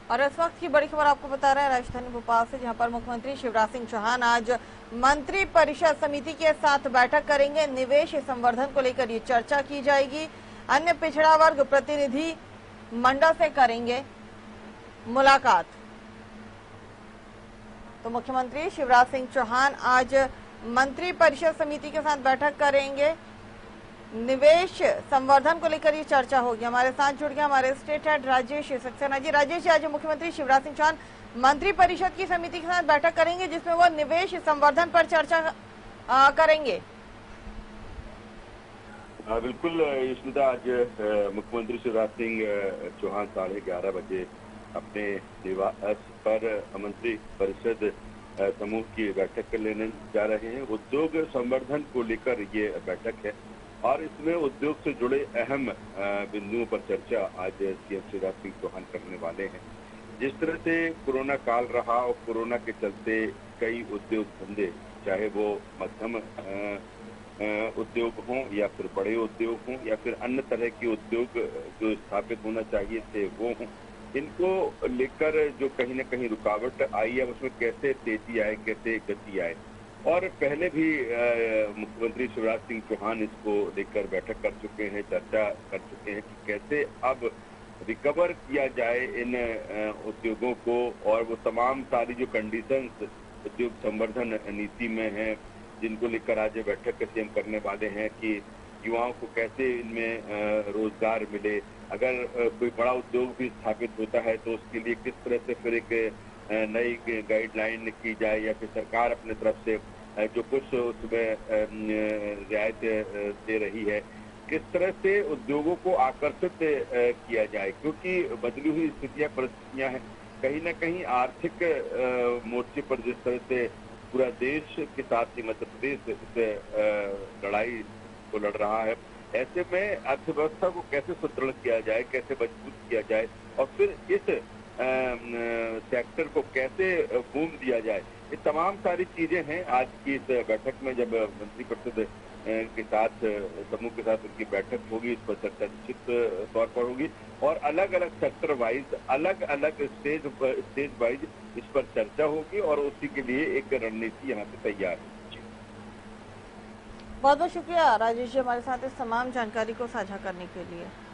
और इस वक्त की बड़ी खबर आपको बता रहे हैं राजधानी भोपाल से, जहां पर मुख्यमंत्री शिवराज सिंह चौहान आज मंत्री परिषद समिति के साथ बैठक करेंगे। निवेश संवर्धन को लेकर ये चर्चा की जाएगी। अन्य पिछड़ा वर्ग प्रतिनिधि मंडल से करेंगे मुलाकात। तो मुख्यमंत्री शिवराज सिंह चौहान आज मंत्री परिषद समिति के साथ बैठक करेंगे। निवेश संवर्धन को लेकर ये चर्चा होगी। हमारे साथ जुड़ गए हमारे स्टेट हेड राजेश सक्सेना जी। राजेश जी, आज मुख्यमंत्री शिवराज सिंह चौहान मंत्री परिषद की समिति के साथ बैठक करेंगे, जिसमें वो निवेश संवर्धन पर चर्चा करेंगे। बिल्कुल स्मिता, आज मुख्यमंत्री शिवराज सिंह चौहान 11:30 बजे अपने निवास पर मंत्री परिषद समूह की बैठक लेने जा रहे हैं। उद्योग संवर्धन को लेकर ये बैठक है और इसमें उद्योग से जुड़े अहम बिंदुओं पर चर्चा आज सीएम शिवराज सिंह चौहान करने वाले हैं। जिस तरह से कोरोना काल रहा और कोरोना के चलते कई उद्योग धंधे, चाहे वो मध्यम उद्योग हों या फिर बड़े उद्योग हों या फिर अन्य तरह के उद्योग जो स्थापित होना चाहिए थे वो हों, इनको लेकर जो कहीं ना कहीं रुकावट आई है, उसमें कैसे तेजी आए, कैसे गति आए। और पहले भी मुख्यमंत्री शिवराज सिंह चौहान इसको लेकर बैठक कर चुके हैं, चर्चा कर चुके हैं कि कैसे अब रिकवर किया जाए इन उद्योगों को, और वो तमाम सारी जो कंडीशंस उद्योग संवर्धन नीति में हैं, जिनको लेकर आज बैठक सीएम करने वाले हैं कि युवाओं को कैसे इनमें रोजगार मिले। अगर कोई बड़ा उद्योग भी स्थापित होता है तो उसके लिए किस तरह से फिर एक नई गाइडलाइन की जाए, या फिर सरकार अपने तरफ से जो कुछ उसमें रियायत दे रही है, किस तरह से उद्योगों को आकर्षित किया जाए। क्योंकि बदली हुई स्थितियां, परिस्थितियां हैं, कहीं ना कहीं आर्थिक मोर्चे पर जिस तरह से पूरा देश के साथ ही मध्य प्रदेश इस लड़ाई को लड़ रहा है, ऐसे में अर्थव्यवस्था को कैसे सुदृढ़ किया जाए, कैसे मजबूत किया जाए, और फिर इस सेक्टर को कैसे बूम दिया जाए, ये तमाम सारी चीजें हैं आज की इस बैठक में। जब मंत्री परिषद के साथ, समूह के साथ उनकी बैठक होगी, इस पर चर्चा निश्चित तौर पर होगी और अलग अलग सेक्टर वाइज, अलग अलग स्टेज वाइज इस पर चर्चा होगी और उसी के लिए एक रणनीति यहाँ पे तैयार है। बहुत बहुत शुक्रिया राजेश जी, हमारे साथ इस तमाम जानकारी को साझा करने के लिए।